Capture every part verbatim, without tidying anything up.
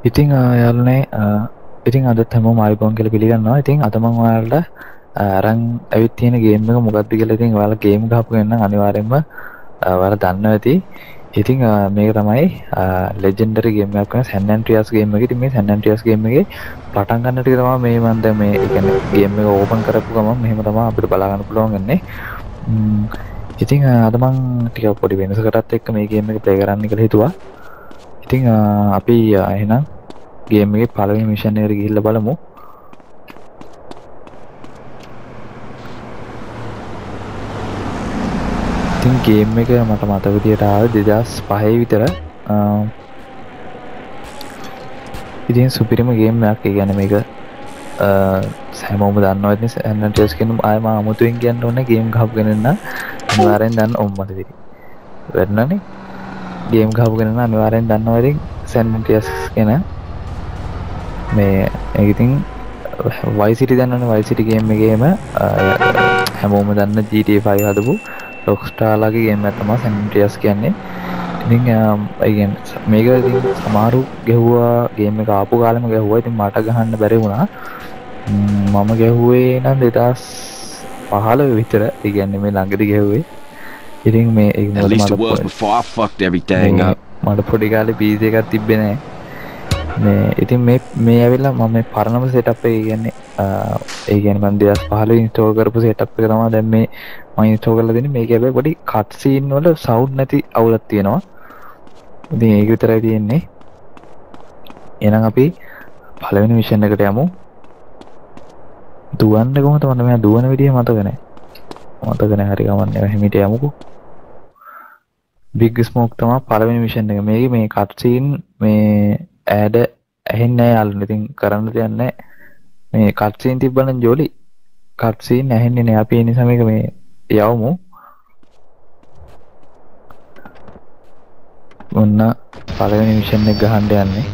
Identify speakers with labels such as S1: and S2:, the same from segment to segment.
S1: ඉතින් යාළුවනේ ඉතින් අද හැමෝම ආයුබෝවන් කියලා පිළිගන්නවා. ඉතින් අද මම ඔයාලට අරන් ඇවිත් තියෙන ගේම් එක මොකක්ද කියලා ඉතින් ඔයාලා ගේම් ගහපු කෙනා නම් අනිවාර්යෙන්ම ඔයාලා දන්නවා ඇති. ඉතින් මේක තමයි ලෙජෙන්ඩරි ගේම් එකක් වෙන San Andreas ගේම් එක. ඉතින් මේ San Andreas ගේම් එකේ පටන් ගන්න ටික තමයි මේ මම දැන් මේ කියන්නේ ගේම් එක ඕපන් කරපු ගමන් මෙහෙම තමයි අපිට බලා ගන්න පුළුවන් වෙන්නේ. ඉතින් අද මම ටිකක් පොඩි වෙනසකටත් එක්ක මේ ගේම් එක ප්ලේ කරන්න කියලා හිතුවා. ඉතින් අපි එහෙනම් ගේම් එකේ පළවෙනි මිෂන් එකට ගිහිල්ලා බලමු. ඉතින් ගේම් එක මට මතක විදියට ආවේ දෙදාස් පහේ විතර. ඉතින් සුපිරිම ගේම් එකක්. ඒ කියන්නේ මේක හැමෝම දන්නවා ඉතින් San Andreas කියන ආයම අමුතුවෙන් කියන්න ඕනේ ගේම් ගහපු කෙනෙක් නම් අනිවාර්යෙන් දන්න ඔම්මද ඉතින්. වැරදුනානේ. ගේම් ගහපු කෙනෙක් නම් අනිවාර්යෙන් දන්නවා ඉතින් San Andreas කියන මේ ඒක ඉතින් Vice City දන්නවනේ Vice City ගේම් එකේම හැමෝම දන්න G T A five හදපු Rockstar ලාගේ ගේම් එකක් තමයි San Andreas කියන්නේ. ඉතින් ඒ කියන්නේ මේක ඉතින් සමහරු ගැහුවා ගේම් එක ආපු කාලෙම ගැහුවා. ඉතින් මට ගහන්න බැරි වුණා. මම ගැහුවේ නම් දෙදාස් පහළොව විතර. ඒ කියන්නේ මේ ළඟදී ගැහුවේ. ඉතින් මේ ඒක මට පොඩි කාලේ P C එකක් තිබ්බේ නැහැ. මේ ඉතින් මේ මේ ඇවිල්ලා මම මේ පරණම සෙටප් එක කියන්නේ ඒ කියන්නේ මම දෙදාස් පහළොව ඉන්ස්ටෝල් කරපු සෙටප් එක තමයි දැන් මේ මම ඉන්ස්ටෝල් කරලා දෙන්නේ. මේක හැබැයි පොඩි කට් සීන් වල සවුන්ඩ් නැති අවුලක් තියෙනවා. ඉතින් ඒක විතරයි තියෙන්නේ. එහෙනම් අපි පළවෙනි මිෂන් එකට යමු. දුවන්නේ කොහොමද? මට මම දුවන විදිය මතක නැහැ. මතක නැහැ හරි ගමන්නේ. එහෙමිට යමුකෝ. බිග් ස්මෝක් තමයි පළවෙනි මිෂන් එක. මේකේ මේ කට් සීන් මේ ඇඩ ඇහෙන්නේ නැහැ යාළුවනේ. ඉතින් කරන්න දෙයක් නැහැ. මේ කට් සීන් තිබ්බනම් ජොලි. කට් සීන් ඇහෙන්නේ නැහැ. අපි ඒ නිසා මේක මේ යවමු. ඔන්න පළවෙනි මිෂන් එක ගහන්න යන්නේ.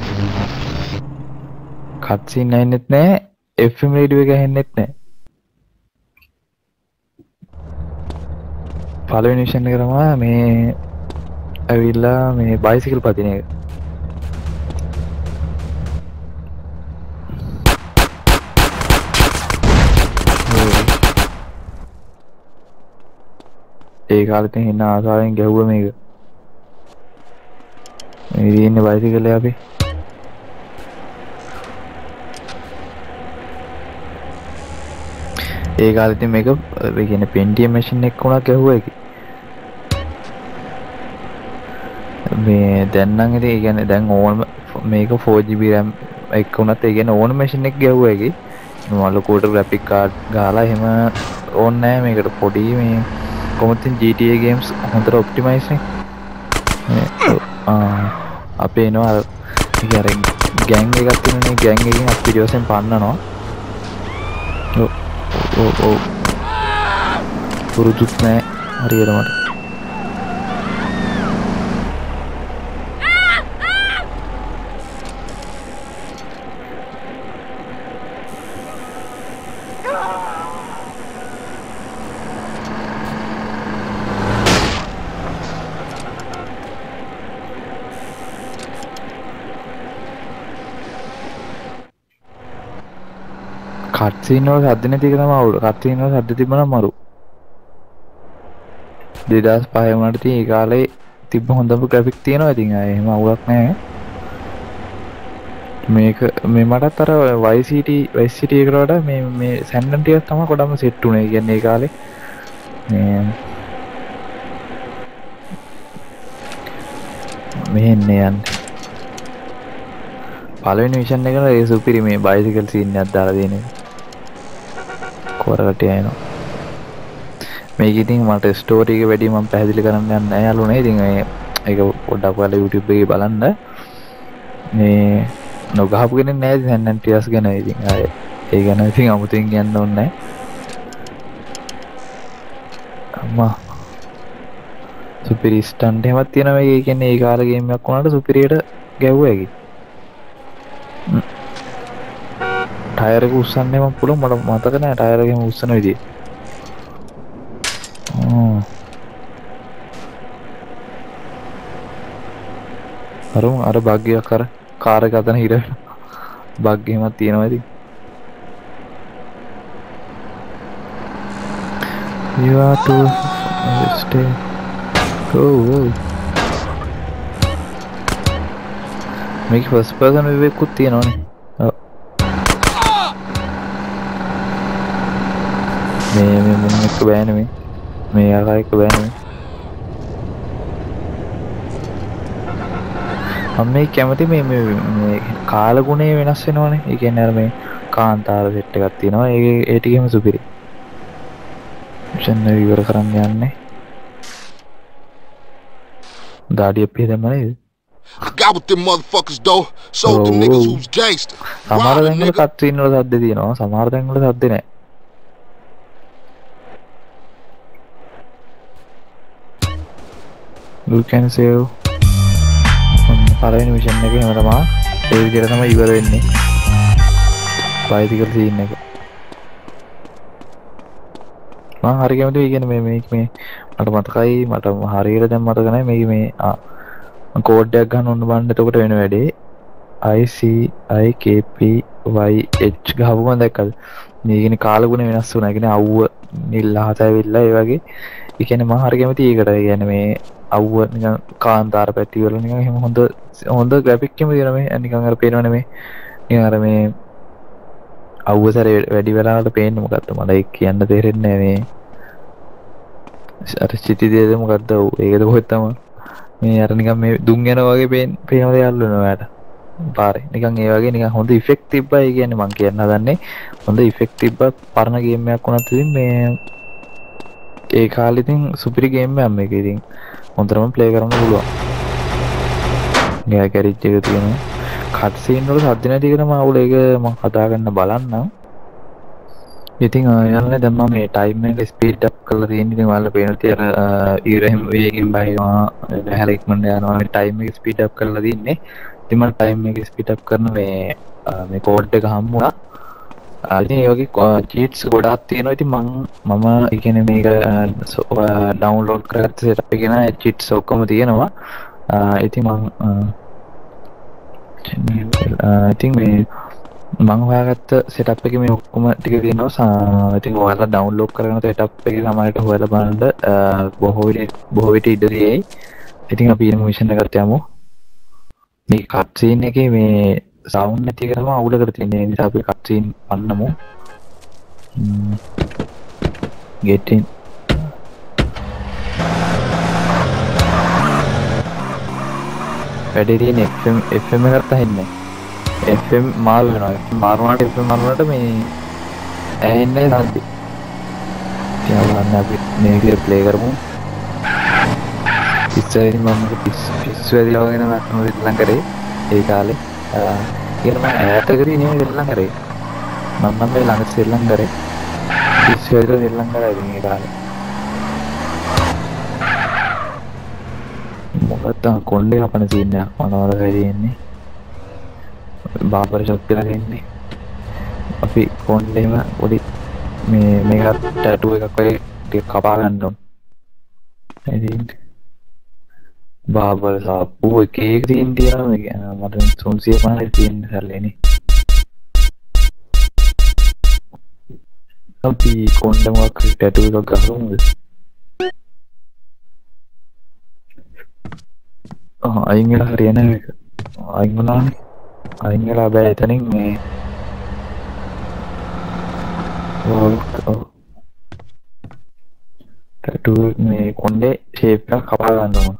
S1: කට් සීන් ඇහෙන්නෙත් නැහැ. F M රේඩියෝ එක ඇහෙන්නෙත් නැහැ. පළවෙනි මිෂන් එක තමයි මේ ඇවිල්ලා මේ බයිසිකල් පදින එක. ඒ කාලෙත් ඉන්න ආසාවෙන් ගැහුවා මේක. මේ ඉන්නේ බයිසිකලේ අපි. ඒ කාලෙත් මේක ඒ කියන්නේ Pentium machine එක උනක් ගැහුවා ඒක. මේ දැන් නම් ඉතින් ඒ කියන්නේ දැන් ඕන මේක four G B RAM එක උනත් ඒ කියන්නේ ඕන machine එක ගැහුවා ඒකේ. මම ලොකුවට graphic card ගහලා එහෙම ඕනේ නැහැ මේකට. පොඩි මේ කොහොමද G T A games හොඳට optimize නේ. ආ අපේ එනවා අර ඉතින් අර gang එකක් තියෙනනේ gang එකකින් අපි ඊටවසෙන් පන්නනවා. ඔව් ඔව් ඔව් පුරුදුත් නැහැ හරියට මට. කට් සීන් වල සද්ද නැති එක තමයි අවුල. කට් සීන් වල සද්ද තිබ්බනම් මරු. දෙදාස් පහේ වුණාට ඉතින් ඒ කාලේ තිබ්බ හොඳම ග්‍රැෆික් තියෙනවා. ඉතින් ආයේ එහෙම අවුලක් නැහැ. මේක මේ මටත් අර Vice City Vice City එකට වඩා මේ මේ San Andreas තමයි කොඩම සෙට් උනේ. ඒ කියන්නේ ඒ කාලේ මේ මෙහෙන්නේ යන්නේ. පළවෙනි මිෂන් එක ඒ සුපිරි මේ බයිසිකල් සීන් එකක් දාලා දෙන එක. කොරකට යනවා. මේක ඉතින් මට ස්ටෝරි එක වැඩි මම පැහැදිලි කරන්න යන්නේ නැහැ යාළුවනේ. ඉතින් ඒක පොඩ්ඩක් ඔයාලා YouTube එකේ බලන්න. මේ නොගහපු කෙනෙක් නැහැ San Andreas ගැන. ඉතින් ආයේ ඒ ගැන ඉතින් අමුතුවෙන් කියන්න ඕනේ නැහැ. අම්මා සුපිරි ස්ටන්ට් එකක් තියෙනවා මේක. ඒ කියන්නේ ඒ කාලේ ගේම් එකක් වුණාට සුපිරියට ගැව්වා ඒක. ටයර් එක උස්සන්නේ මම පුළුවන් මට මතක නැහැ ටයර් එකම උස්සන විදිය. ඕ අර අර බග් එකක් අර කාර් එක අතන හිර බග් එහෙමත් තියෙනවා ඉතින්. You are to stay. Oh, oh. මේක ෆස්ට් පර්සන් view එකකුත් තියෙනවනේ. ඔව්. මේ මේ මුන් එක්ක බෑනේ මේ. මේ අර එක්ක බෑනේ. මම මේ කැමති මේ මේ කාලගුණය වෙනස් වෙනවනේ. ඒ කියන්නේ අර මේ කාන්තාර සෙට් එකක් තියෙනවා. ඒ ඒ ටිකෙම සුපිරි. මිෂන් එක ඉවර කරන්න යන්නේ. දාඩිය පිටදම නේද?
S2: I got with them motherfuckers though. Sold them niggas who's gangster.
S1: සමහර තැන්වල කට් සීන් වල සද්ද තියෙනවා. සමහර තැන්වල සද්ද නැහැ. You can save. පළවෙනි මිෂන් එකේ හැම තමා ඒ විදිහට තමයි ඉවර වෙන්නේ. බයිසිකල් සීන් එක. මම හරි කැමතියි. ඒ කියන්නේ මේ මේ මේ මට මතකයි මට හරියට දැන් මතක නැහැ මේ මේ ආ කෝඩ් එකක් ගන්න ඕන බලන්න. එතකොට වෙන වැඩේ I C I K P Y H ගහපුවම දැක්කද මේ කියන්නේ කාලගුණ වෙනස් වුණා. ඒ කියන්නේ අවුව නිල් අහස ඇවිල්ලා ඒ වගේ. ඒ කියන්නේ මම හරි කැමතියි ඒකට. ඒ කියන්නේ මේ අවුව නිකන් කාන්තාර පැටි වල නිකන් එහෙම හොඳ හොඳ ග්‍රැෆික් එකම තියෙන මේ නිකන් අර පේනවනේ මේ නිකන් අර මේ අවුව සැර වැඩි වෙලාවට පේන්නේ මොකද්ද මට ඒක කියන්න තේරෙන්නේ නැහැ මේ අර සිටිදේද මොකද්ද ඒකද කොහෙද තමයි මේ අර නිකන් මේ දුම් යනවා වගේ පේන පේනවද යාළුවනේ ඔයාලට පාරේ නිකන් ඒ වගේ නිකන් හොඳ ඉෆෙක්ට් තිබ්බයි කියන්නේ මම කියන්න හදන්නේ හොඳ ඉෆෙක්ට් තිබ්බ පරණ ගේම් එකක් වුණත් ඉතින් මේ ඒ කාලේ ඉතින් සුපිරි ගේම් එකක් මේක ඉතින් හොඳටම ප්ලේ කරන්න පුළුවන්. ගෑ කැරිච් එක තියෙනවා. කට් සීන් වල සද්ද නැති එක තමයි අවුල. ඒක මම හදාගන්න බලන්නම්. ඉතින් යන්නේ දැන් මම මේ ටයිම් එක ස්පීඩ් අප් කරලා තියෙන ඉතින් ඔයාලා පේන තියර ඊරෙම වේගෙන් බහිනවා බහැලා ඉක්මනට යනවා මේ ටයිම් එක ස්පීඩ් අප් කරලා තින්නේ. ඉතින් මම ටයිම් එක ස්පීඩ් අප් කරන මේ මේ කෝඩ් එක හම්බුණා. ඉතින් ඒ වගේ චීට්ස් ගොඩාක් තියෙනවා. ඉතින් මම මම ඒ කියන්නේ මේක ඩවුන්ලෝඩ් කරගත්ත සෙටප් එකේ නා චීට්ස් ඔක්කොම තියෙනවා. ඉතින් මම ඉතින් මේ මම හොයාගත්ත සෙටප් එකේ මේ ඔක්කොම ටික තියෙනවා. ඉතින් ඔයාලා ඩවුන්ලෝඩ් කරගෙන සෙටප් එකේ සමහරට හොයලා බලන්න බොහෝ විට බොහෝ විට ඉඩ තියෙයි. ඉතින් අපි ඊළඟ මිෂන් එකට යමු. මේ කට් සීන් එකේ මේ සවුන්ඩ් නැති එක තමයි අවුලකට තියෙන්නේ. ඒ නිසා අපි කට් සීන් අන්නමු. get in. වැඩේ තියෙන F M F M එකට තහින්නේ. F M මාරු වෙනවා. මාරුනාට F M මාරුනාට මේ ඇහෙන්නේ නැද්ද? ඉතින් අපි මේක ප්ලේ කරමු. ඉස්සෙල්ලා මම පිස් පිස් වැඩිලා වගේ නම ඉල්ලන් කරේ ඒ කාලේ. ඒක මම ඈතකදී නේ ඉල්ලන් කරේ. මම නම් මේ ළඟ ඉල්ලන් කරේ. පිස් වැඩිලා ඉල්ලන් කරා ඉතින් ඒ කාලේ. මොකක්ද කොණ්ඩේ අපන සීන් එකක් මොනවද වෙන්නේ? බාබර් ෂොප් කියලා දෙන්නේ. අපි කොණ්ඩේම පොඩි මේ මේක ටැටූ එකක් වගේ ටික කපා ගන්න ඕන. ඉතින් බාබර් සාප්පු එක එක තියෙන තියනවා මේක මට තුන්සිය පනහයි තියෙන සැරලේනේ. අපි කොණ්ඩේ මොකක් ටැටූ එකක් ගහමුද? ආ අයින් වෙලා හරියන්නේ මේක. අයින් වුණානේ. අයින් වෙලා බෑ එතනින් මේ ඔව් ටැටූ මේ කොණ්ඩේ ෂේප් එක කපා ගන්න ඕන.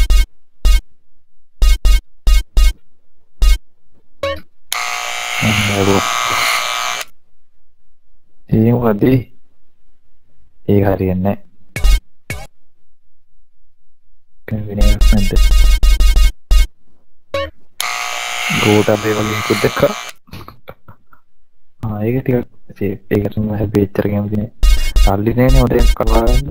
S1: ඒ මොකද? ඒක හරියන්නේ නැහැ. වෙන්නේ නැද්ද? ගෝට අපේ වගේ කුත් දැක්කා. ආ ඒක ටිකක් ඒකට මම හැබැයි එච්චර කැමති නෑ. සල්ලි නෑනේ උඩ කරලා ගන්න.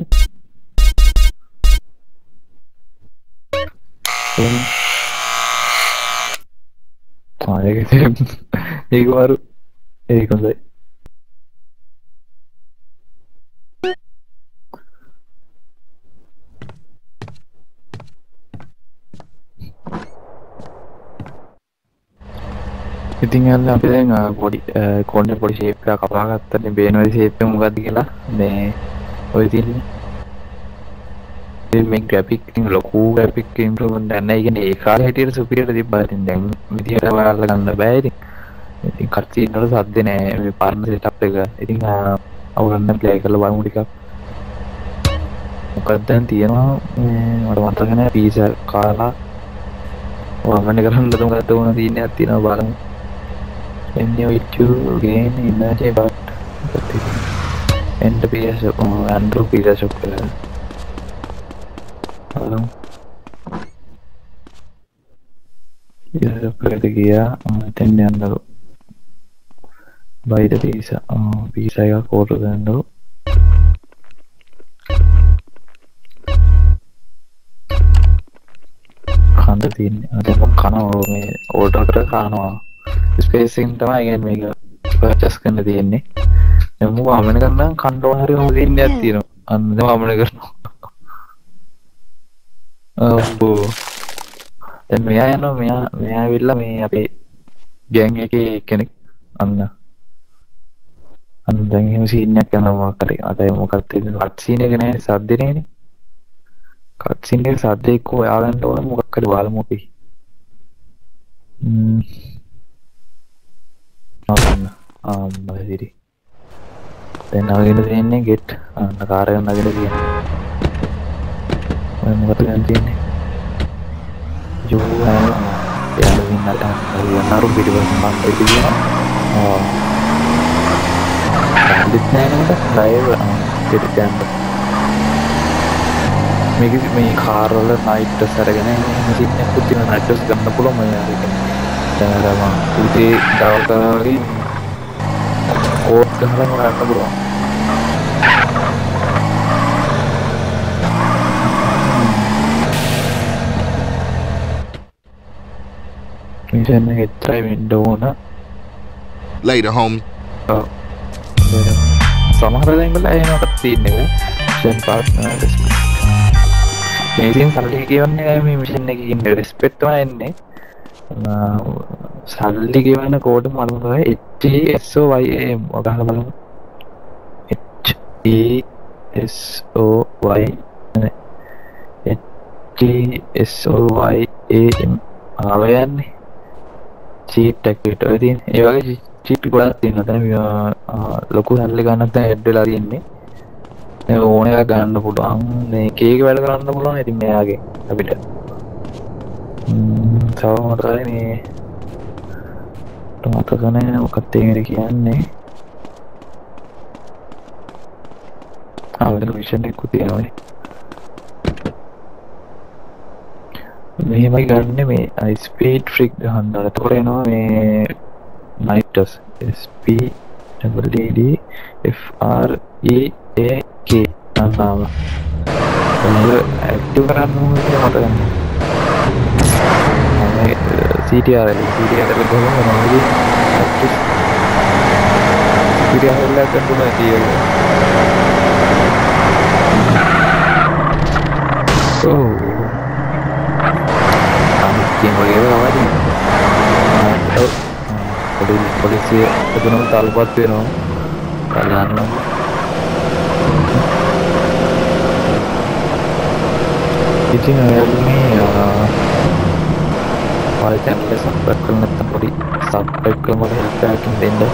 S1: ආ ඒක ඒක වරු ඒක හොඳයි. ඉතින් අන්න අපි දැන් පොඩි කොණ්ඩේ පොඩි ෂේප් එකක් කපා ගත්තනේ බේනෝයි ෂේප් එක මොකක්ද කියලා මේ ඔය තියෙන්නේ මේ ග්‍රැෆික් එක ලොකු ග්‍රැෆික් ඉම්ප්‍රූව්මන්ට් එකක් නැහැ. කියන්නේ ඒ කාලේ හිටියට සුපිරියර තිබ්බා. ඉතින් දැන් විදියට බලලා ගන්න බෑ ඉතින්. ඉතින් කට්ටිය ඉන්නකොට සද්ද නෑ මේ පරණ සෙටප් එක. ඉතින් අවුලන්න ප්ලේ කරලා බලමු ටිකක්. මොකක්ද දැන් තියෙනවා මේ මට මතක නෑ පීසා කාලා වමන කරන්න මොකක්ද උන තියෙනයක් තියෙනවා බලමු. එන්නේ විචු ගේන් ඉන්නජේ බට් එන්ට පීස් ඇන්ඩ්‍රෝ පීසා ෂොප් කරලා බලමු. පීසා ෂොප් එකට ගියා එතෙන් යන්නලු බයිද පීසා පීසා එක කෝඩ් ගන්නලු කන්ද තියෙන්නේ. දැන් මම කනවා මේ ඕඩර් කර කනවා ස්පේස් එකෙන් තමයි කියන්නේ මේක පර්චේස් කරන්න තියෙන්නේ. දැන් මම වමන කරනම් කණ්ඩෝ හරි මොකද ඉන්නයක් තියෙනවා. අන්න දැන් වමන කරනවා. ඔව් දැන් මෙයා යනවා මෙයා මෙයා ඇවිල්ලා මේ අපේ ගෑන් එකේ කෙනෙක් අන්න අන්න දැන් එහෙම සීන් එකක් යනවා මොකක් හරි. අද මොකක්ද තියෙන්නේ කට් සීන් එක නෑ සද්දේ නෑනේ. කට් සීන් එකේ සද්ද එක්ක ඔයාලන්ට ඕන මොකක් හරි බලමු අපි. ම්ම් අන්න ආ මදිරි. දැන් නගින්න තියෙන්නේ ගෙට් අන්න කාර් එක නගින්න තියෙන්නේ. ඔය මොකද දැන් තියෙන්නේ? යෝ යා යන්න නරු පිටිපස්සෙන් මම ඒක කියනවා. ආ දෙත් නෑ නේද? ලයිව් ගෙට් ගන්න. මේක මේ කාර් වල නයිට් ඩ්‍රෙස් අරගෙන ඉතින් පුතින නයිට් ඩ්‍රෙස් ගන්න පුළුවන් මම ඒක. දැන් මම උදේ දවල්ට කෝට් ගහලා ගන්න පුළුවන්. මිෂන් එක try වෙන්න ඕන.
S2: Later, homie.
S1: ඔව්. සමහර දෙයන්වල එනකට තියෙන්නේ මිෂන් පාර්ට්නර් මේ ඉතින් සල්ලි කියවන්නේ මේ මිෂන් එකේ ඉන්න රෙස්පෙක්ට් තමයි එන්නේ. සල්ලි කියවන කෝඩ් මම තමයි H E S O Y A M ඔයාලා බලමු. H E S O Y H E S O Y A M ආවයන්නේ චීට් එකකට ඔය තියෙන ඒ වගේ චීට් ගොඩක් තියෙනවා. දැන් ලොකු සල්ලි ගන්නත් දැන් ඇඩ් වෙලා තියෙන්නේ. මේ ඕන එකක් ගන්න පුළුවන්. මේ කේක් වැඩ කරන්න පුළුවන්. ඉතින් මෙයාගේ අපිට ම්ම් තව මොකටද මේ මතක නැහැ මොකක්ද ඒකට කියන්නේ. ආ වෙන මිෂන් එකක් තියෙනවා. මෙහෙමයි ගන්න මේ ස්පීඩ් ෆ්‍රික් ගහන්න. එතකොට එනවා මේ නයිටස් S P D D F R E A K අන්නාම ඒක ඇක්ටිව් කරන්න ඕනේ මට ගන්න. මේ C T R L C T R L ගහම මොනවද? Active C T R L එක ගන්න තියෙන්නේ. ඔව් Game boleh apa ni? Oh, boleh polisi itu nama talbat tu no. Kalian no. Ini ni pada channel subscribe kerana tempat subscribe kerana help akan benda.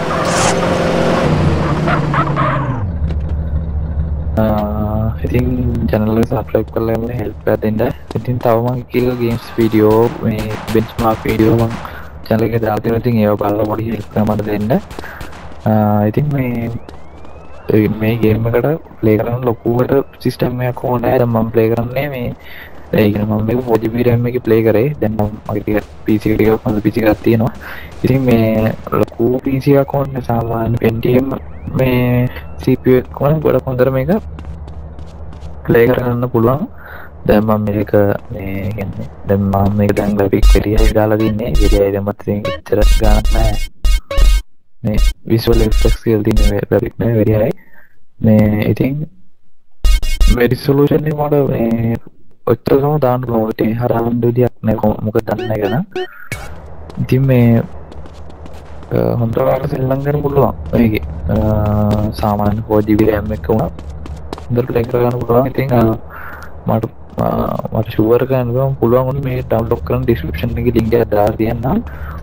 S1: ඉතින් channel එක subscribe කරලා ඉන්න help එකක් දෙන්න. ඉතින් තව මම කීක games video මේ benchmark video මම channel එකේ දාලා තියෙනවා. ඉතින් ඒව බලලා පොඩි help එකක් මට දෙන්න. ඉතින් මේ මේ game එකට play කරන්න ලොකුවට system එකක් ඕනේ නැහැ. දැන් මම play කරන්නේ මේ ඒ කියන්නේ මම මේක four G B RAM එකේ play කරේ. දැන් මම මගේ ටික P C එක ටික හොඳ P C එකක් තියෙනවා. ඉතින් මේ ලොකු P C එකක් ඕනේ සාමාන්‍ය Pentium මේ C P U එක ඕනේ ගොඩක් හොඳට මේක play කරන්න පුළුවන්. දැන් මම මේක මේ කියන්නේ දැන් මම මේක දැන් graphic එළියයි දාලා තින්නේ. එළියයි දැම්මත් ඉතින් එච්චර ගානක් නැහැ. මේ visual effects කියලා තියෙන graphic නේ එළියයි. මේ ඉතින් මේ resolution එක මට මේ ඔච්චරම දාන්න පුළුවන්. ඒ හරහාම දෙයක් නෑ මොකද දන්නේ නැහැ. ඉතින් මේ හොඳ වාර සෙල්ලම් කරන්න පුළුවන් මේකේ. සාමාන්‍ය four G B RAM එක වුණා හොඳට ප්ලේ කරගන්න පුළුවන්. ඉතින් මට මට ෂුවර් කරන්න පුළුවන් වුණේ මේ ඩවුන්ලෝඩ් කරන ඩිස්ක්‍රිප්ෂන් එකේ ලින්ක් එක දාලා තියන්නම්.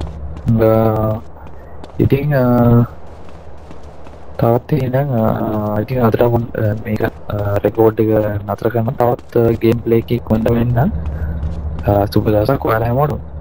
S1: ඉතින් තවත් තියෙනම් ඉතින් අදට මේක රෙකෝඩ් එක නතර කරන තවත් ගේම් ප්ලේ එකක් කොන්ද වෙන්න සුබ දවසක් ඔයාලා හැමෝටම.